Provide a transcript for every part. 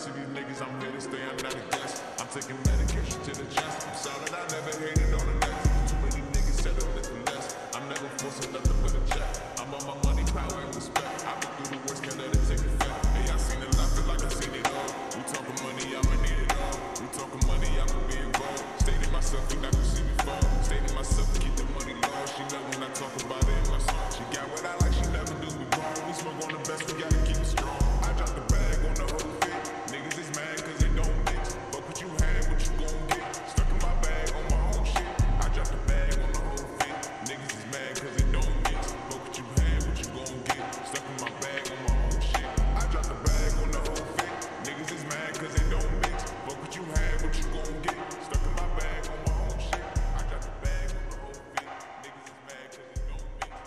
rest of these niggas, I'm here to stay, I'm not a guest. I'm taking medication to the chest. I'm solid, I never hated on the next. Too many niggas settle for less. I'm never forcing nothing but a check. I'm on my money, power, and respect. I've been through the worst, can't let it take effect. Hey, I seen a lot, feel like I seen it all. We talking money, I'ma need it all. We talking money, I'ma be involved. Stating myself, you never see me fall. Stating myself, keep the money low. She love when I talk about it in my song. She got what I like, she never do me wrong. We smoke on the best, we gotta keep it strong. I dropped the bag on the whole fit. Niggas is mad cause they don't mix. Fuck what you had, what you gon' get. Stuck in my bag on my own shit. I dropped the bag on the whole fit. Niggas is mad cause they don't mix. Fuck what you had, what you gon' get. Stuck in my bag on my own shit. I dropped the bag on the whole fit. Niggas is mad cause they don't mix. Fuck what you had, what you gon' get. Stuck in my bag on my own shit. I dropped the bag on the whole fit. Niggas is mad cause they don't mix. Fuck what you had, what you gon' get. Stuck in my bag.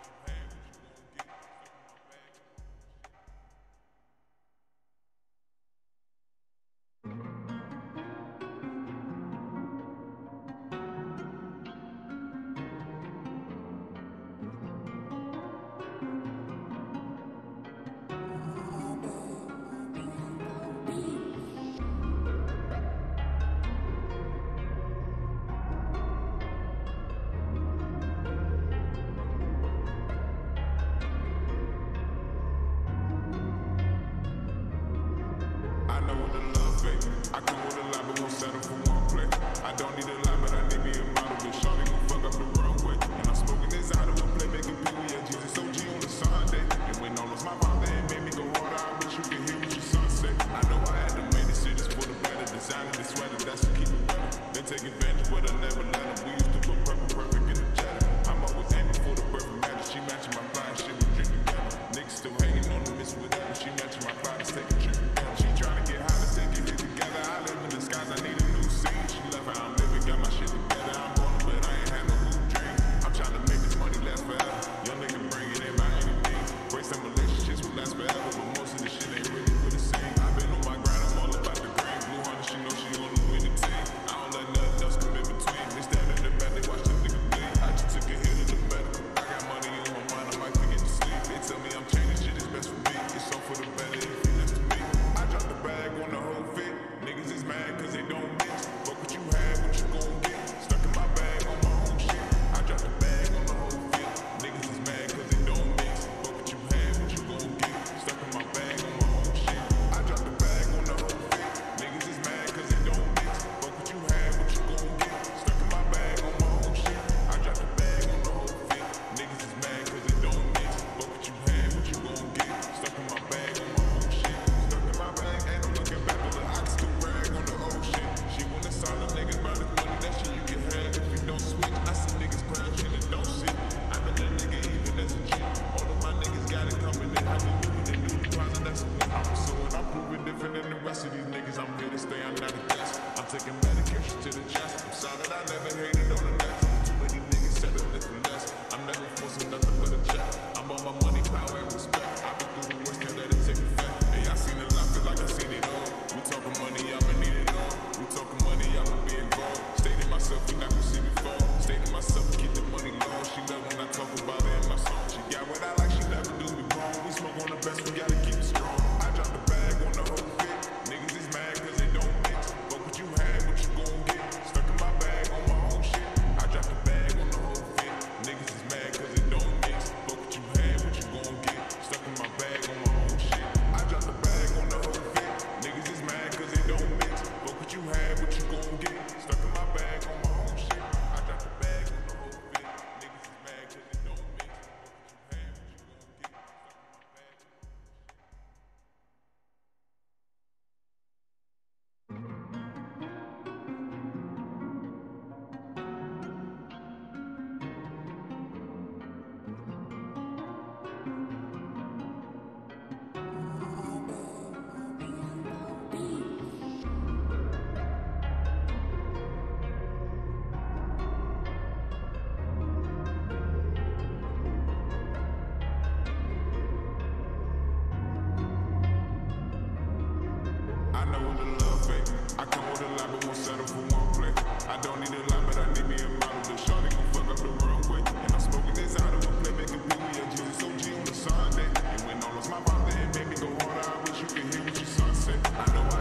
I know what the love fake. I come with a lot, but won't settle for one play. I don't need a lot, but I need me a model. Bitch, shawty gon' fuck up the runway. And I'm smoking this out of a play, making people, yeah, Jesus OG on a Sunday. And when all was my father, it made me go harder. I wish you could hear what your son say. I know I had to make decisions for the better. Designing the sweater, that's to keep it better. They take advantage, but I never let them. We used to put perfect in the jet. I'm always aiming for the perfect match. She matching my fly, shit, we drink together. Niggas still hanging on the miss with that. She matching my fly, let's take a trip together. She tryna get high, let's take it together. I live in the skies, I need a new scene. She love how I'm living, got my shit together. I'm born, but I ain't had no hoop dream. I'm tryna make this money last forever. Young nigga bring it in by any means. Break some relationships will last forever, but most of this shit ain't really for the same. I've been on my grind, I'm all about the green. Blue Hunter, she know she on the winning team. I don't let nothing else come in between. They stand in the back, they watch the nigga bleed. I just took a hit in the medical. I got money on my mind, I might forget to sleep. They tell me I'm changing, shit is best for me. It's all for the better if you next to me. I dropped the bag on the whole fit. Niggas is mad cause they don't mix. Fuck what you had, what you gon' get. Stuck in my bag on my own shit. I dropped the bag on the whole fit. Niggas is mad cause they don't mix. Fuck what you had, what you gon' get. Stuck in my bag on my own shit. I dropped the bag on the whole fit. Niggas is mad cause they don't mix. Fuck what you had, what you gon' get. Stuck in my bag on my own shit. I dropped the bag on the whole fit. Niggas is mad cause they don't mix. Fuck what you had, what you gon' get. Stuck in my bag on my own shit. Stuck in my bag, ain't no looking back, but I can still brag on the old shit. She wanna sign the niggas by the money, that shit you can have if you don't switch. I see niggas crashing and don't sit. I'm a little nigga even as a G. All of my niggas got it coming in. How they doing it, new deposit, that's a win. I'm pursuing, I'm proving different than the rest of these niggas. I'm here to stay, I'm not a guest. I'm taking medication to the chest. I'm solid, I never hated on the next. Too many niggas settle for less. I'm never forcing nothing but a check. I'm on my money, power, and respect. I've been through the worst, can't let it take effect. Hey, I seen a lot, feel like I seen it all. We talking money, I'ma need it all. We talking money, I'ma be involved. Stating myself, you not gonna see me fall. Stating myself, keep the money low. She love when I talk about it in my song. She got what I like, she never do me wrong. We smoke on the best, we gotta keep it strong. I dropped the bag on the whole fit. Niggas is mad cause they don't mix. Fuck what you had, what you gon' get. Stuck in my bag on my own shit. I dropped the bag on the whole fit. Niggas is mad cause they don't mix. Fuck what you had, what you gon' get. Stuck in my bag on my own shit. I dropped the bag on the whole fit. Niggas is mad cause they don't mix. Fuck what you had, what you gon' get. Stuck in my bag on my own shit. I dropped the bag on the whole fit. Niggas is mad cause they don't mix. Fuck what you had, what you gon' get. Stuck in my bag. I know what the love fake. I come with a lot, but won't settle for one play. I don't need a lot, but I need me a model. The shawty gon' fuck up the runway. And I'm smoking this out of a play, making people, yeah, Jesus OG on a Sunday. And when all was my father, it made me go harder. I wish you could hear what your son say. I know I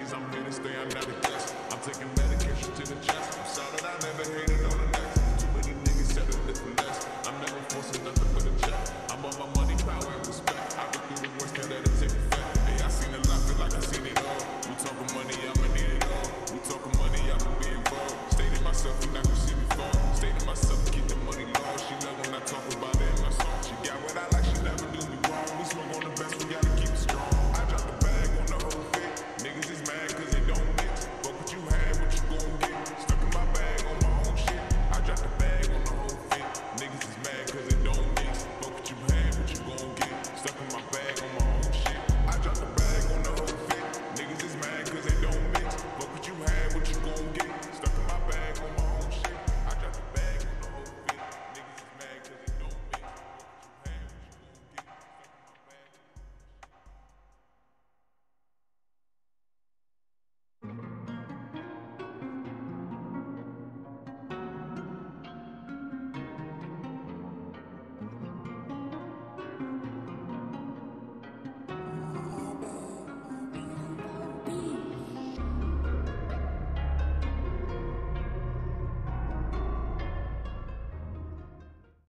niggas, I'm here to stay, I'm not a guest. I'm taking medication to the chest. I'm solid, I never hated on the next. Too many niggas said a little less. I'm never forcing nothing but a check. I'm on my money, power, and respect. I've been through the worst, can't let it take effect. Hey, I seen a lot, feel like I seen it all. We talking money, I'ma need it all. We talking money, I'ma be involved. Stating myself, and not